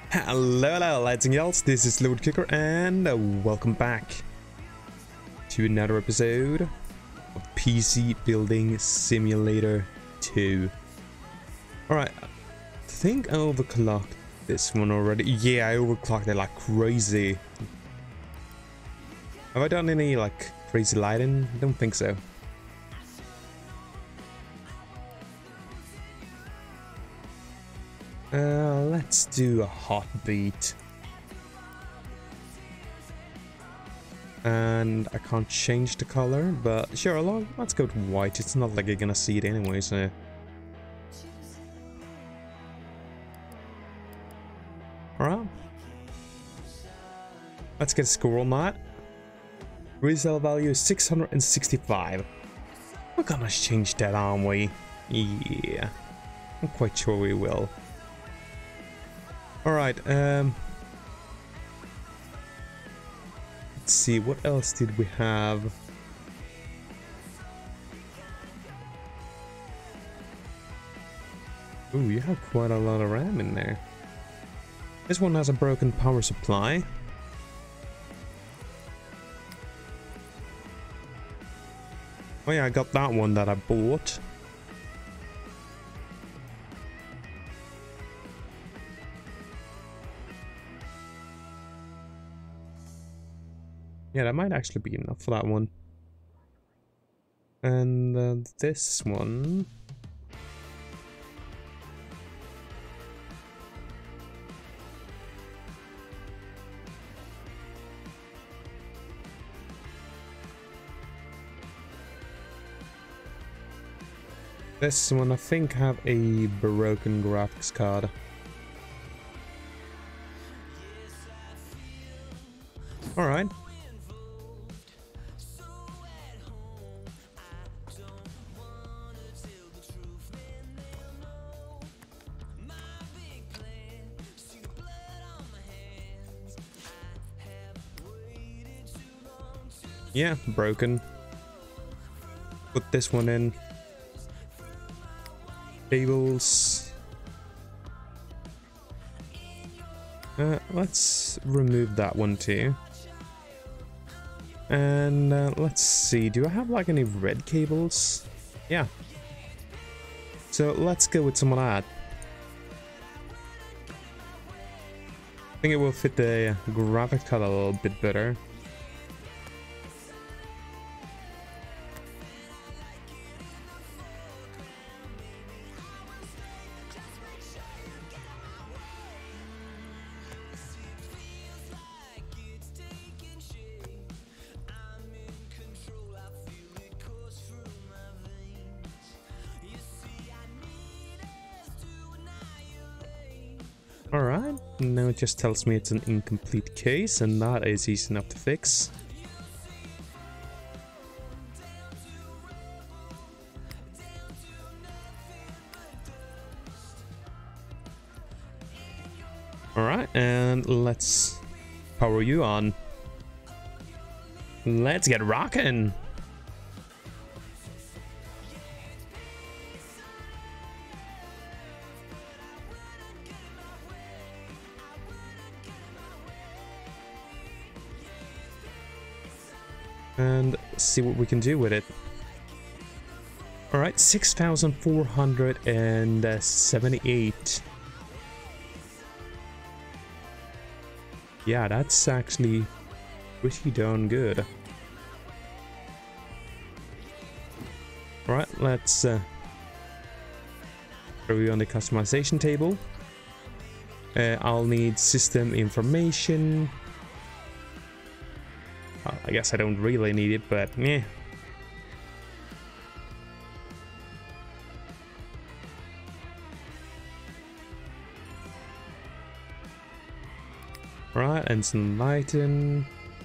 Hello, lads and gals, this is Lord Kicker, and welcome back to another episode of PC Building Simulator 2. Alright, I think I overclocked this one already. Yeah, I overclocked it like crazy. Have I done any like crazy lighting? I don't think so. Let's do a hot beat. And I can't change the color, but sure, let's go to white. It's not like you're gonna see it anyway, so... Alright. Let's get a score on that. Resale value is 665. We're gonna change that, aren't we? Yeah. I'm quite sure we will. Alright, let's see, what else did we have? Ooh, you have quite a lot of RAM in there. This one has a broken power supply. Oh yeah, I got that one that I bought. Yeah, that might actually be enough for that one. And this one... This one I think have a broken graphics card. Alright. Yeah, broken. Put this one in. Cables. Let's remove that one too. And let's see, do I have like any red cables? Yeah. So let's go with some of that. I think it will fit the graphics card a little bit better. Alright, now it just tells me it's an incomplete case, and that is easy enough to fix. Alright, and let's power you on. Let's get rockin'! And see what we can do with it. Alright, 6,478. Yeah, that's actually pretty darn good. Alright, let's throw you on the customization table. I'll need system information. I guess I don't really need it, but yeah. Right, and some lighting.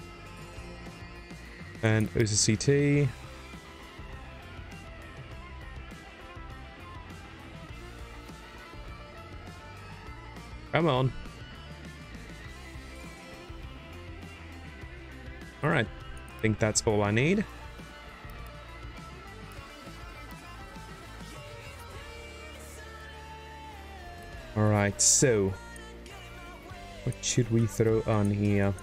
And OCCT. Come on. Alright, I think that's all I need. Alright, so What should we throw on here?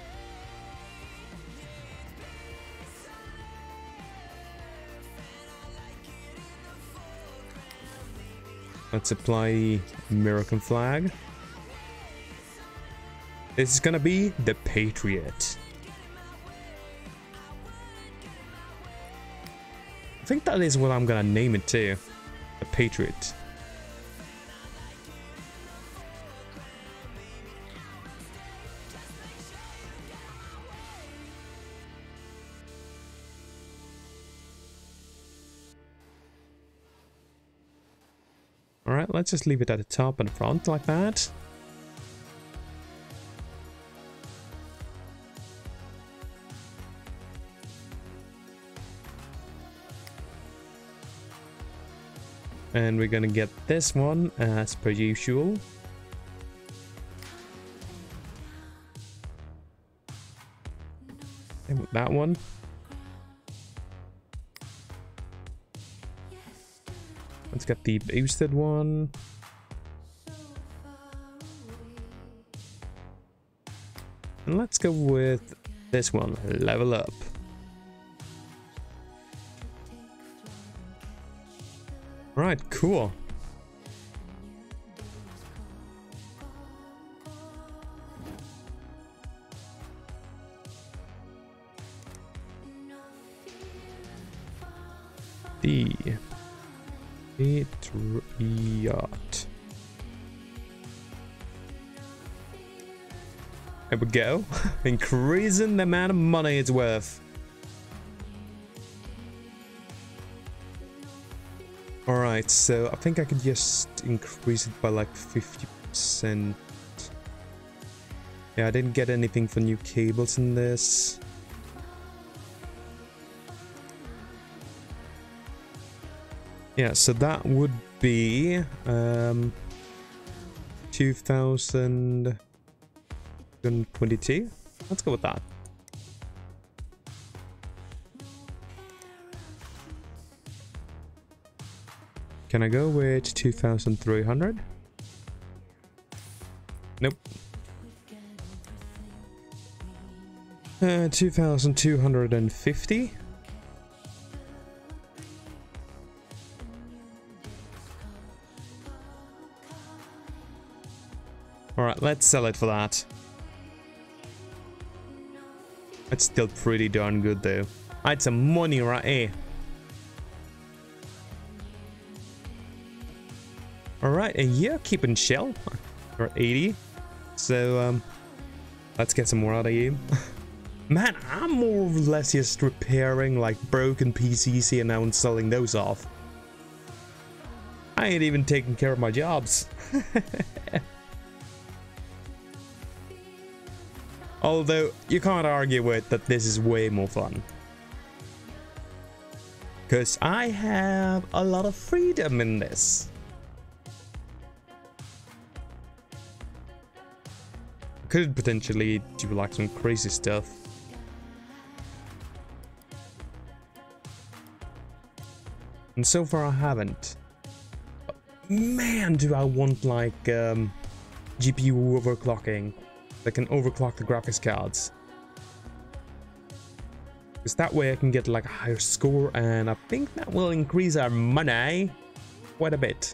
Let's apply American flag. This is gonna be the Patriot. I think that is what I'm gonna name it too. The Patriot. Alright, let's just leave it at the top and front like that. And we're gonna get this one as per usual. And with that one. Let's get the boosted one. And let's go with this one, level up. Alright, cool. The Patriot. There we go. Increasing the amount of money it's worth. Alright, so I think I could just increase it by like 50%. Yeah, I didn't get anything for new cables in this. Yeah, so that would be 2022. Let's go with that. Can I go with 2300? Nope. 2250. Alright, let's sell it for that. That's still pretty darn good though. I had some money right here. Alright, and yeah, keeping shell. Or 80. So, let's get some more out of you. Man, I'm more or less just repairing like broken PCs here now and selling those off. I ain't even taking care of my jobs. Although, you can't argue with that this is way more fun. Because I have a lot of freedom in this. Could potentially do like some crazy stuff. And so far I haven't. But man, do I want like GPU overclocking that can overclock the graphics cards. Because that way I can get like a higher score, and I think that will increase our money quite a bit.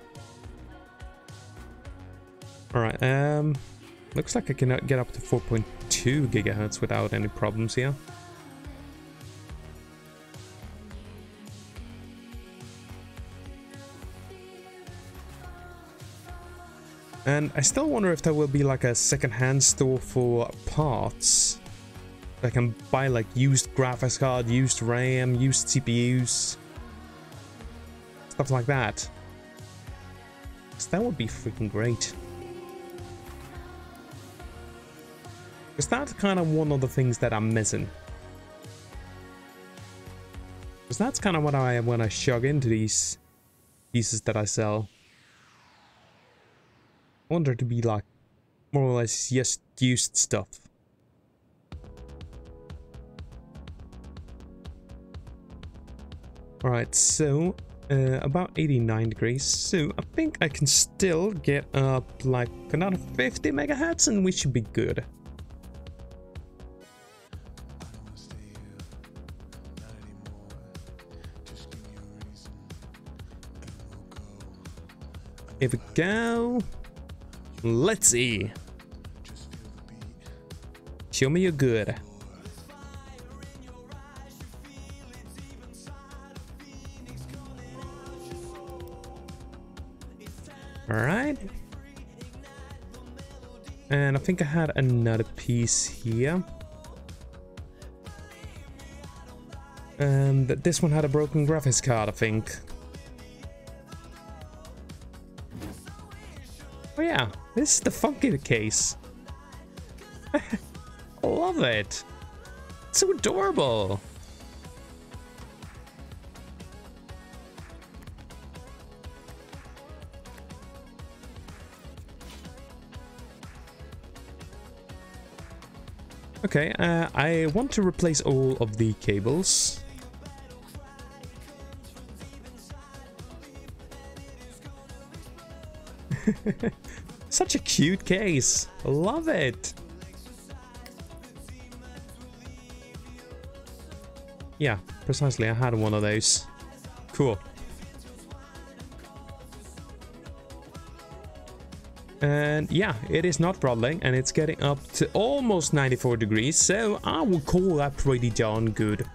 Alright, looks like I can get up to 4.2 gigahertz without any problems here. And I still wonder if there will be like a second-hand store for parts. I can buy like used graphics card, used RAM, used CPUs. Stuff like that. 'Cause that would be freaking great. Because that's kind of one of the things that I'm missing. Because that's kind of what I am when I shove into these pieces that I sell. I want there to be like more or less just used stuff. Alright, so About 89 degrees, so I think I can still get up like another 50 megahertz and we should be good. Here we go. Let's see. Show me you're good. Alright. And I think I had another piece here. And this one had a broken graphics card, I think. Oh yeah, this is the funky case. I love it. It's so adorable. Okay, I want to replace all of the cables. Such a cute case. I love it. Yeah, precisely. I had one of those. Cool. And yeah, it is not throttling and it's getting up to almost 94 degrees, so I would call that pretty darn good.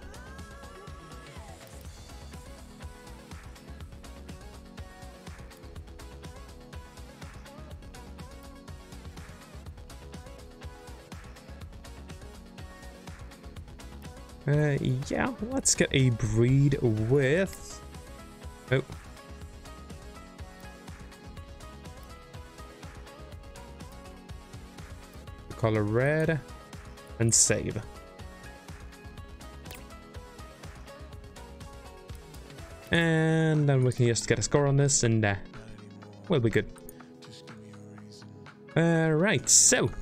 Yeah, let's get a breed with... Oh. Color red and save. And then we can just get a score on this and we'll be good. Right, so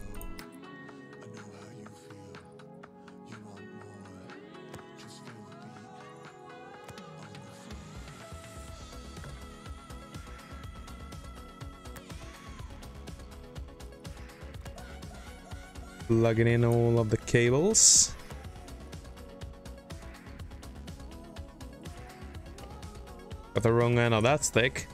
plugging in all of the cables. Got the wrong end of that stick.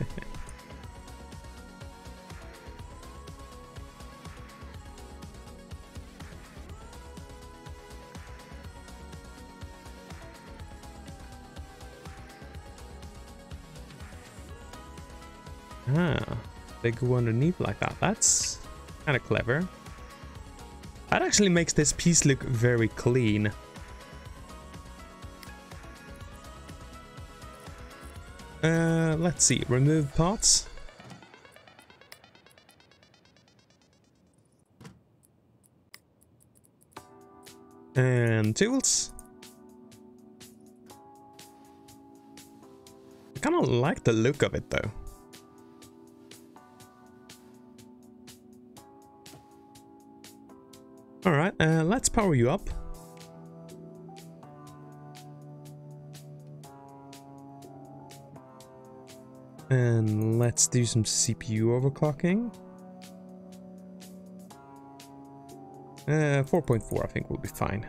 They go underneath like that. That's kind of clever. That actually makes this piece look very clean. Let's see, remove parts. And tools. I kind of like the look of it though. Alright, let's power you up. And let's do some CPU overclocking. 4.4 I think will be fine.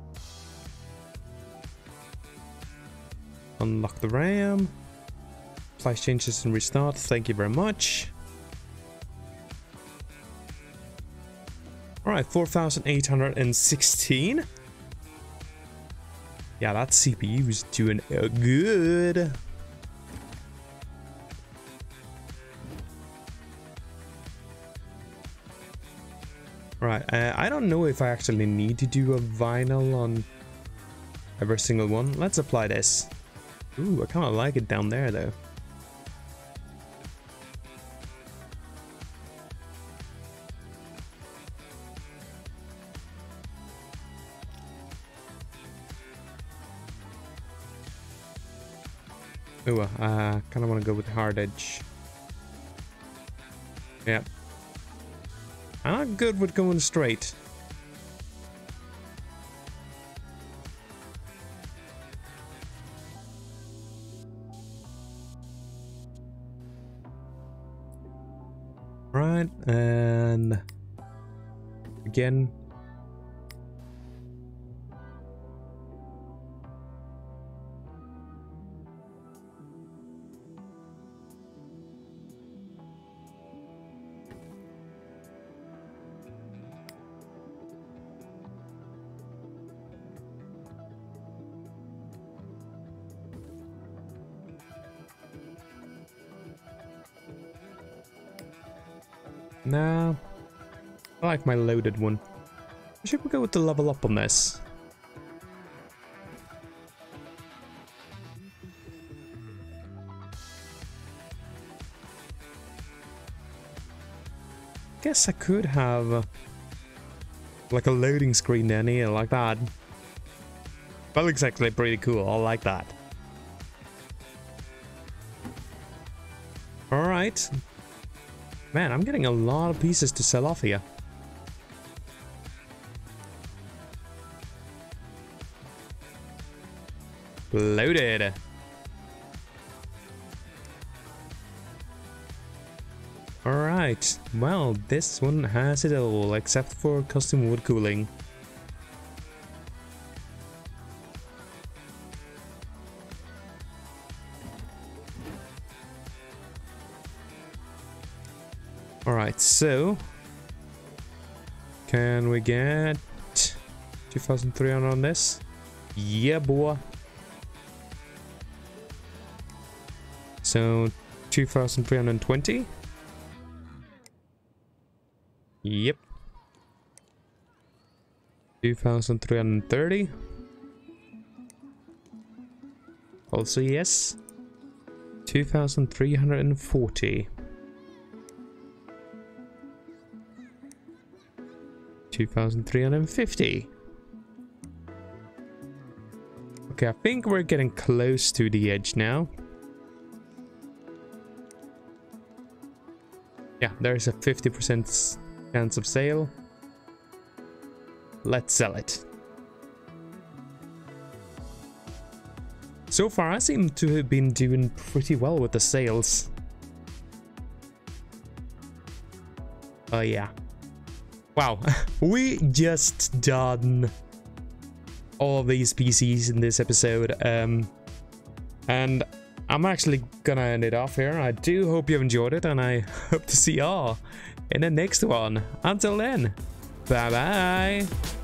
Unlock the RAM. Apply changes and restart. Thank you very much. Alright, 4,816. Yeah, that CPU is doing good. Right, I don't know if I actually need to do a vinyl on every single one. Let's apply this. Ooh, I kind of like it down there though. Ooh, I kind of want to go with the hard edge. Yeah. I'm not good with going straight. again. No, I like my loaded one. Should we go with the level up on this? Guess I could have like a loading screen down here like that. That looks actually pretty cool. I like that. All right. Man, I'm getting a lot of pieces to sell off here. Loaded. Alright, well, this one has it all, except for custom wood cooling. Alright, so can we get 2,300 on this? Yeah, boy. So 2,320. Yep. 2,330. Also yes. 2,340. 2,350. Okay, I think we're getting close to the edge now. Yeah, there's a 50% chance of sale. Let's sell it. So far, I seem to have been doing pretty well with the sales. Oh yeah. Wow, we just done all of these PCs in this episode, and I'm actually gonna end it off here. I do hope you've enjoyed it, and I hope to see y'all in the next one. Until then, bye bye.